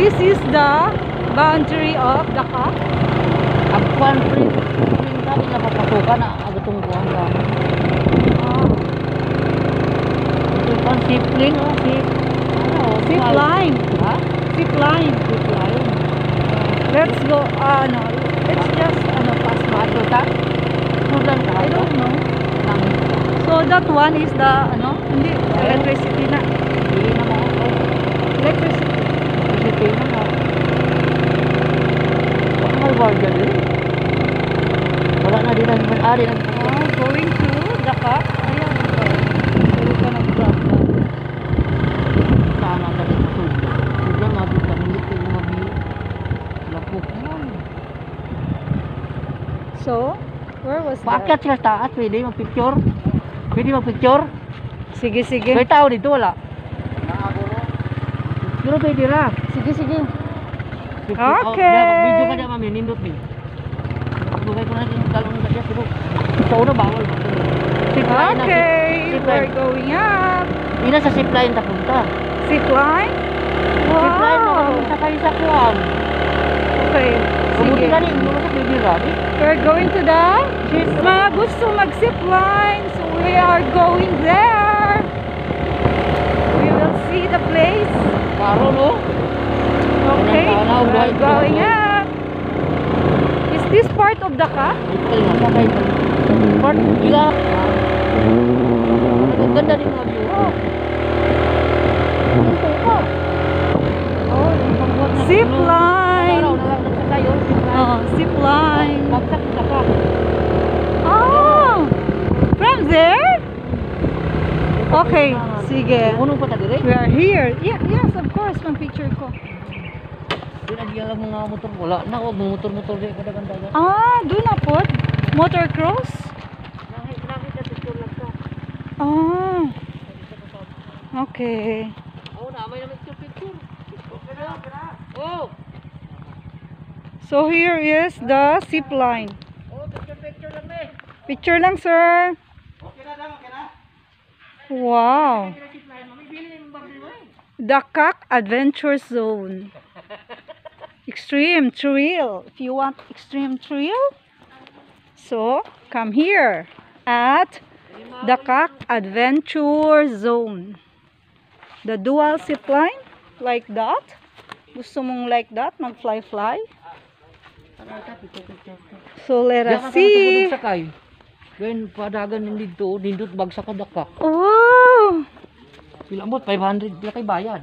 this is the boundary of Dakak. Ang kwan print kami napapasukan na agatong kuwan ka. Ito yung Zipline o Zipline. Ha? Zipline. Zipline. Let's go. Let's just pass by. I don't know. So that one is the hindi electricity na. Hindi na mo. Electricity. Electricity na. Baka may guardia din. Wala na din ang ari ng Going to Dakak. Ayan. Pwede ka nag-grab na. Sana ka rin ito. Sudah mabit ka. Hindi ko yung mabiyo. Lapok yan. So, where was that? Paakyat sila taas. Pwede mag-picture. Pwede mag-picture. Sige, sige. May tao dito wala. Pero pwede ra. Sige, sige. Okay. Video ka na mami. Nindot ni. Pagdugay ko na yung dalawang kasi. Pero sa una bawal. Okay. We're going up. Hindi na sa zipline tapunta. Zipline? Zipline mo Wow. sa kayo sa kuwan. Okay. Kumuti Sige. ka rin. Hindi mo sa pwede ra. We're going to the mga gusto mag-zipline. So we are going there. We will see the place. Karo no? Okay. We're going up. Is this part of Dakak? Part gila. Ang ganda din mga view. Zipline. Zipline. Oh, from there? Okay, sige. We are here. Yes, of course. Pang picture ko. Dinagyan lang mga motor. Wala na ako. Motor-motor din. Kadang-kadang. Doon na po. Motocross? Okay. So here is the zipline. Picture lang, sir. Wow. Dakak Adventure Zone. Extreme thrill. If you want extreme thrill, so come here at Dakak Adventure Zone. The dual zipline like that. Gusto mong like that, mag-fly-fly. So let us see. When padagan nindito, nindot bagsak ka Dakak. Oh. Pila mo 500 pila kay bayad.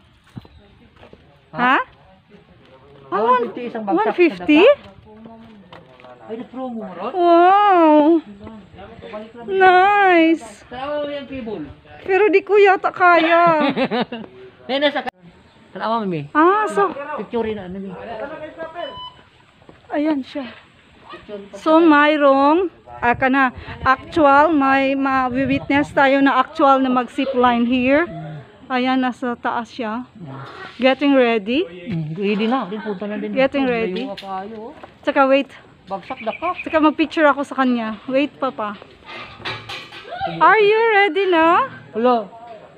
Ha? 150 isang bagsak. 150? Ay, promo ron. Wow. Nice. Tawo yung cable. Pero di ko yata kaya. Nena sa tanawa mi. So Picture na ano mi. ayan siya. So mayroong actual, may ma-witness tayo na actual na mag-zipline here. Ayan, nasa taas siya. Getting ready. Ready na. Din punta na din. Getting ready. Tsaka wait. Bagsak Dakak. Tsaka mag-picture ako sa kanya. Wait pa. Are you ready na? Hello.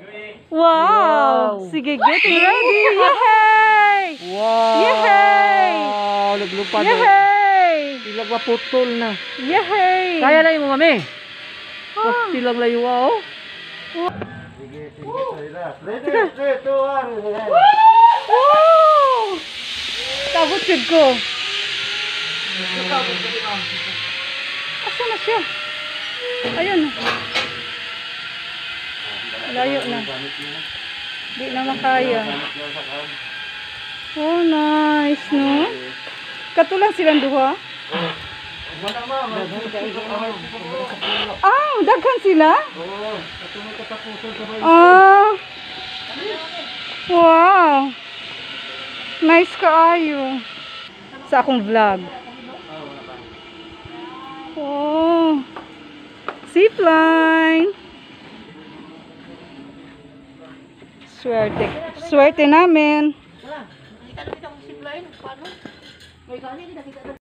Wow! Sige, getting ready! Yay! Wow! Yay! Naglupad. Yay! Silag maputol na. Yay! Kaya na yung mami. Silag layo oh. Sige, ready, 3, 2, 1. Wow! Tabot yun ko. Asa na siya? Ayun. Layo na. Di na makaya. Oh, nice, no? Katulang silang duha? Daghan sila? Wow. Nice kaayo. Sa akong vlog. Oh. Zipline. Swerte namin.